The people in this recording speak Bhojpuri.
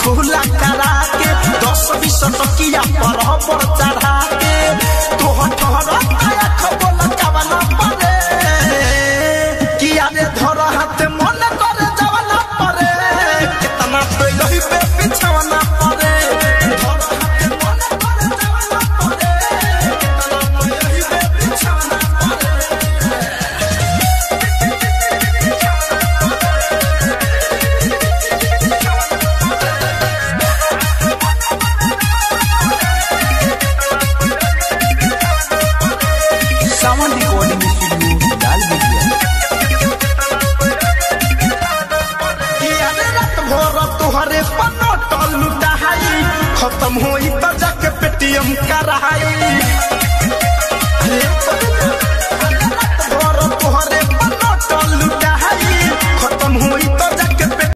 खुला करा के 10-20 टकिया पर चढ़ा के तोहर ठहरा आया खबोल जवाना परे किया रे धर हाथ मन करे जवाना परे कितना पे लही पे पिछवाना परे धर हाथ मन करे जवाना परे कितना पे लही पे पिछवाना परे सावन रिकॉर्डिंग स्टूडियो डाल दिया किया रे रात भर तोहरे पनट लुटाई खत्म होई त जाके पेटीएम कराई रात भर तोहरे पनट लुटाई